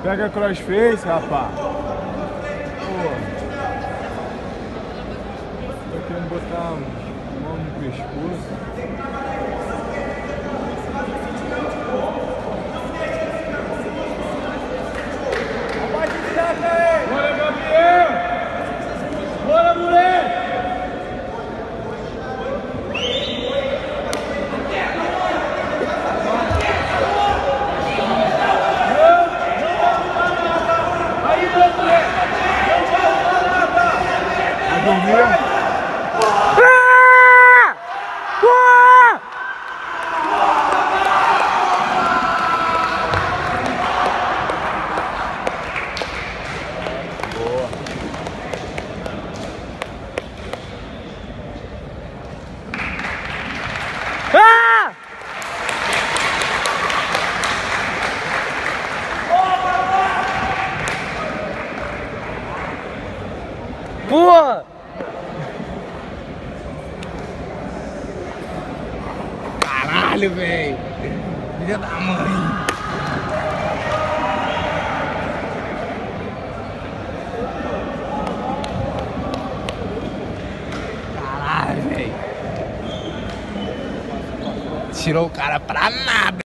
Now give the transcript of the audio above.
Pega crossface, rapaz. Pô. Tô querendo botar a mão no pescoço. Bora, Gabriel! Bora, moleque! Ah! Porra! Caralho, velho! Filha da mãe! Caralho, velho! Tirou o cara pra nada!